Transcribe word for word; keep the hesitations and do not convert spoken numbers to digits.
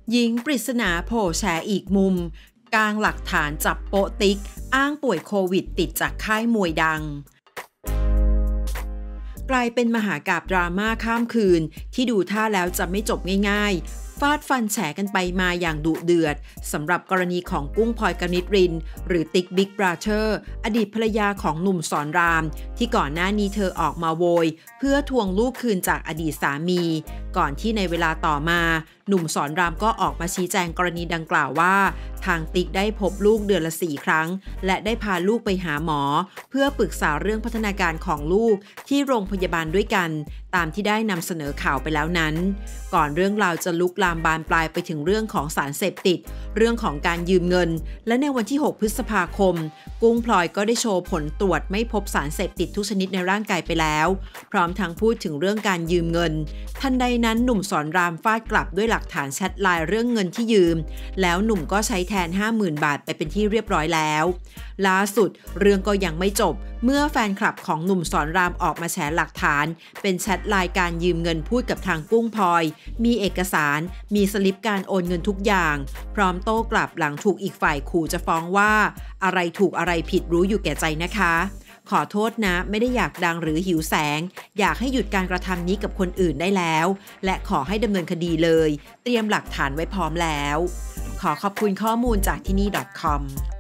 หญิงปริศนาโผล่แฉอีกมุมกลางหลักฐานจับโป๊ะติ๊กอ้างป่วยโควิดติดจากค่ายมวยดังกลายเป็นมหากาพย์ดราม่าข้ามคืนที่ดูท่าแล้วจะไม่จบง่ายๆฟาดฟันแฉกันไปมาอย่างดุเดือดสำหรับกรณีของกุ้งพลอยกนิษฐ์รินหรือติ๊กบิ๊กบราเธอร์อดีตภรรยาของหนุ่มสอนรามที่ก่อนหน้านี้เธอออกมาโวยเพื่อทวงลูกคืนจากอดีตสามีก่อนที่ในเวลาต่อมาหนุ่มสอนรามก็ออกมาชี้แจงกรณีดังกล่าวว่าทางติ๊กได้พบลูกเดือนละสี่ครั้งและได้พาลูกไปหาหมอเพื่อปรึกษาเรื่องพัฒนาการของลูกที่โรงพยาบาลด้วยกันตามที่ได้นำเสนอข่าวไปแล้วนั้นก่อนเรื่องราวจะลุกลามบานปลายไปถึงเรื่องของสารเสพติดเรื่องของการยืมเงินและในวันที่หกพฤษภาคมกุ้งพลอยก็ได้โชว์ผลตรวจไม่พบสารเสพติดทุกชนิดในร่างกายไปแล้วพร้อมทั้งพูดถึงเรื่องการยืมเงินทันใดนั้นหนุ่มสอนรามฟาดกลับด้วยหลักฐานแชทไลน์เรื่องเงินที่ยืมแล้วหนุ่มก็ใช้แทน ห้าหมื่น บาทไปเป็นที่เรียบร้อยแล้วล่าสุดเรื่องก็ยังไม่จบเมื่อแฟนคลับของหนุ่มสอนรามออกมาแฉหลักฐานเป็นแชทไลน์การยืมเงินพูดกับทางกุ้งพลอยมีเอกสารมีสลิปการโอนเงินทุกอย่างพร้อมโต้กลับหลังถูกอีกฝ่ายขู่จะฟ้องว่าอะไรถูกอะไรผิดรู้อยู่แก่ใจนะคะขอโทษนะไม่ได้อยากดังหรือหิวแสงอยากให้หยุดการกระทำนี้กับคนอื่นได้แล้วและขอให้ดำเนินคดีเลยเตรียมหลักฐานไว้พร้อมแล้วขอขอบคุณข้อมูลจากที่นี่ .com